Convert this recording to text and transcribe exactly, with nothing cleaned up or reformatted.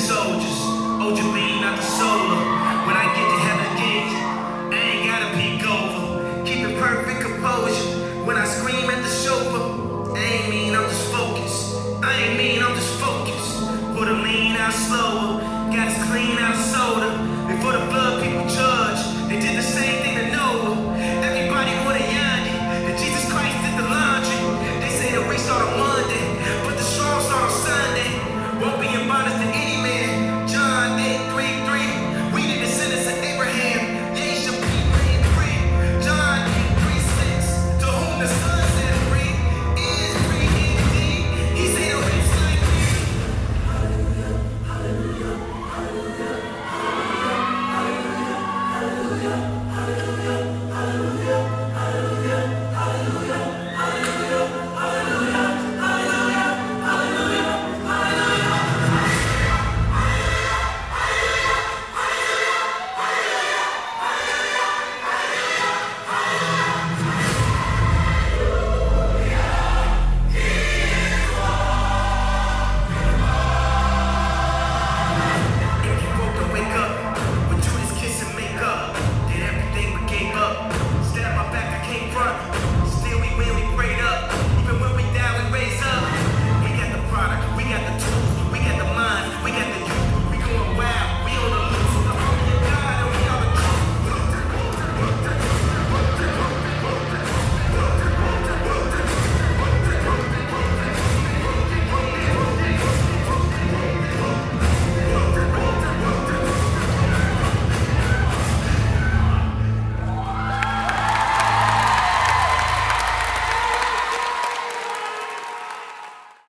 soldiers. Hold your beam, not the solar. When I get to heaven's gate, I ain't gotta peek over. Keep it perfect composure. When I scream at the chauffeur, I ain't mean, I'm just focused. I ain't mean, I'm just focused. Put a lean out slower. Got us clean out soda. Before the blood people judge, they did the same thing to Noah. Everybody wanna Yandy, and Jesus Christ did the laundry. They say the race start on Monday, but the strong start on Sunday. Won't be in bondage to any man. John eight three three. We the descendants of Abraham. Ye shall be made free. John eight three six. To whom the Son set free is free indeed. He said a race like me. Hallelujah, hallelujah, hallelujah, hallelujah, hallelujah.